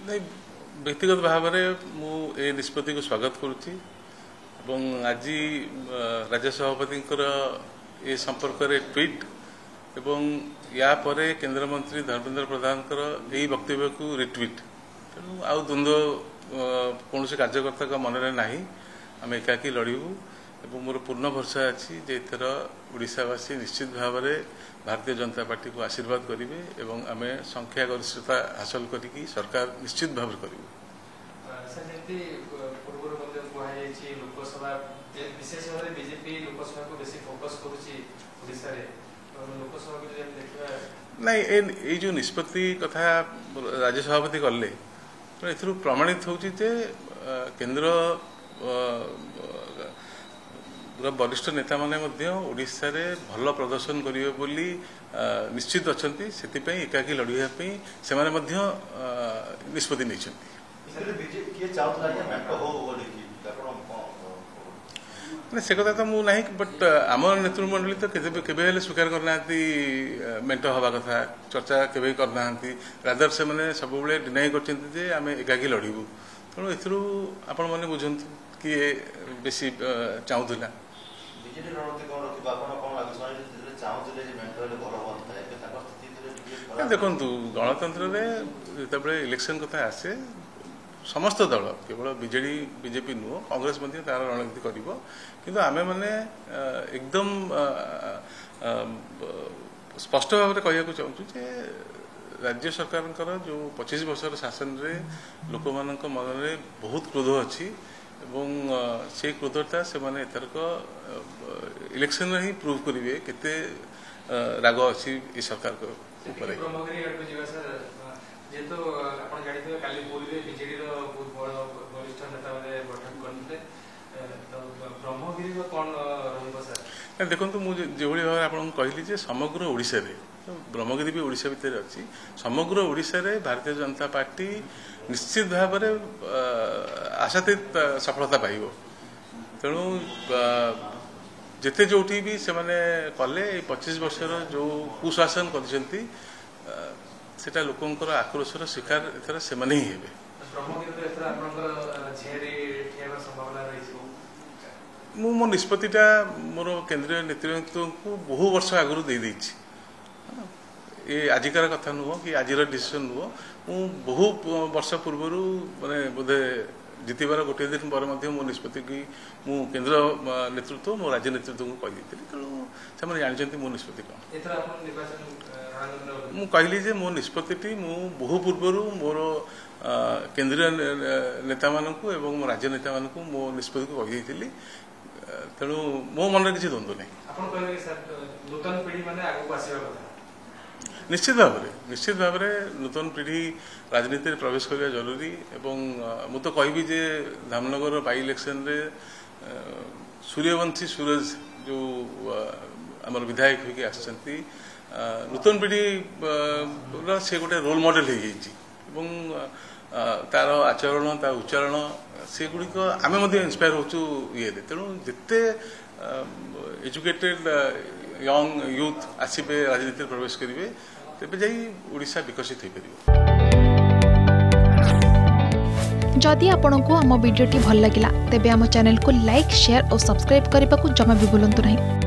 नहीं व्यक्तिगत भाव में मुझे निष्पत्ति को स्वागत करुच्ची आज राज्य सभापति ये संपर्क में ट्वीट एवं या परे केंद्र मंत्री धर्मेंद्र प्रधान यही वक्तव्य को रिट्वीट तेणु आउ द्वंद्व कौन से कार्यकर्ता का मन में ना आम एकाकी लड़ू एवं मोर पूर्ण भरोसा अच्छी जे एथर ओडिशावासी निश्चित भाव में भारतीय जनता पार्टी को आशीर्वाद करेंगे एवं आम संख्या गरिष्ठता हासिल करी सरकार निश्चित भाव में करूँ। नहीं ये जो निष्पत्ति कथा राज्य सभापति कले ए प्रमाणित हो केंद्र वरिष्ठ नेता माने ओडिशा रे भल प्रदर्शन करिवे बोली निश्चित अच्छी से एकाकी लड़ाई से निष्पत्ति नहीं से कथा तो मुझे बट आम नेतृमंडली तो केवे स्वीकार करना मेट हवा कथा चर्चा केवे करना रादर से मैंने सब डिनाई कर आम एकाकी लड़ू तेणु ए आपण मैंने बुझंतु किए बेसी चाहूला देखु गणतंत्र जो इलेक्शन कथा आसे समस्त दल केवल बीजेडी बीजेपी नुह कांग्रेस तार रणनीति कर आमे माने एकदम स्पष्ट भाव में कहूँ चाहूँ राज्य सरकार जो 25 वर्षर शासन रे लोक मान मन में बहुत क्रोध अच्छी एवं से क्रोधता से माने एथरक इलेक्शन ही प्रूव करेंगे केते राग अच्छी इस सरकार को ऊपर देखो मुझे जो भाव आपको कहली समग्र ओडिशा रे ब्रह्मगिरी भी ओडिशा भितर अच्छी समग्र ओडिशा रे भारतीय जनता पार्टी निश्चित भाव में आशातीत सफलता पाइब तेणु जिते जो भी से कले 25 वर्षर जो कुशासन कर लोकंर आक्रोशर शिकार एथर से ही हेबे। मो निष्पत्तिटा मोर केंद्रीय नेतृत्व को बहु वर्ष आगु दे ये आजिकार कथा नुह कि आज डिसीजन नुह मु बहु वर्ष पूर्व माने बोधे जीतबार गोटे दिन पर मो निष्पत्ति की मु केंद्र नेतृत्व मो राज्य नेतृत्व को कही तेणु से जानते मो निष्पत्ति कौन मु कहली जे मो निष्पत्ति मु बहु पूर्व मोर केंद्रीय नेता मानू एवं मो राज्य नेता मानू मो निष्पत्ति को कही तेणु मो मन किसी द्वंद्व नहीं निश्चित भाव में नूतन पीढ़ी राजनीति में प्रवेश करने जरूरी एवं मु तो कहबी जे धामनगर बाई इलेक्शन रे सूर्यवंशी सूरज जो आमर विधायक होगी आसचंती नूतन पीढ़ी से गोटे रोल मॉडल हो जाइए तार आचरण तार उच्चारण से गुड़िक आम इंस्पायर होचु ये तेणु जिते एजुकेटेड यंग यूथ आसबे राजनीति प्रवेश करेंगे तेज ओडिशा विकसित हो पार। जदि आपंक आम भिडी भल लगा तेब आम चैनल को लाइक शेयर और सब्सक्राइब करने को जमा भी भूलु नहीं।